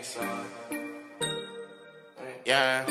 Yeah.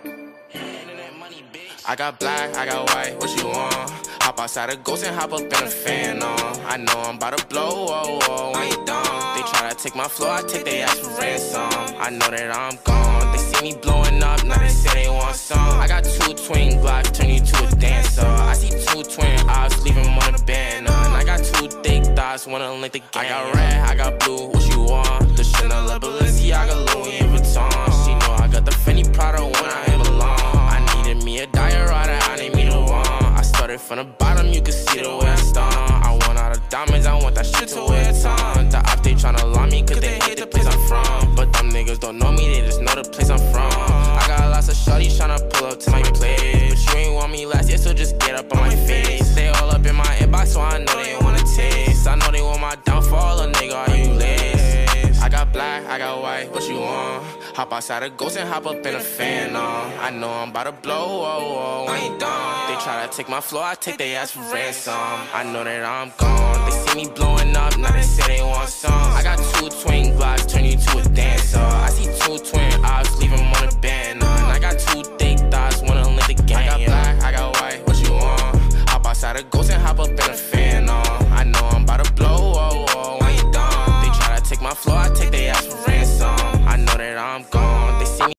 I got black, I got white, what you want? Hop outside a ghost and hop up in a fan on. I know I'm about to blow, whoa, whoa, I ain't dumb. They try to take my flow, I take their ass for ransom. I know that I'm gone, they see me blowing up, now they say they want some. I got 2 twin Glocks, turn you to a dancer. I see 2 twin eyes, leave them on a band on. I got 2 thick thighs, wanna link the game. I got red, I got blue, what you want? The Chanel, Balenciaga, Louis Vuitton. She know I got the Fendi Prada when I belong. I needed me a diorama, I need me the one. I started from the bottom, you can see the way I stung. I want all the diamonds, I want that shit to wear a ton. The op, they tryna lie me, cause they hate the place I'm from. But them niggas don't know me, they just know the place I'm from. I got lots of shorties tryna pull up to my place, but you ain't want me last year, so just get up on my face. They all up in my inbox, so I know they wanna taste. I know they want my downfall, a nigga, are you lace? I got black, I got white, what you want? Hop outside a ghost and hop up in a fan on. I know I'm about to blow, whoa, whoa, I ain't dumb. They try to take my flow, I take their ass for ransom. I know that I'm gone, they see me blowing up, now they say they want some. I got 2 twin Glocks, turn you to a dancer. I see 2 twin eyes, leave them on a band on. I got 2 thick thighs, wanna link the game. I got black, I got white, what you want? Hop outside a ghost and hop up in a fan on.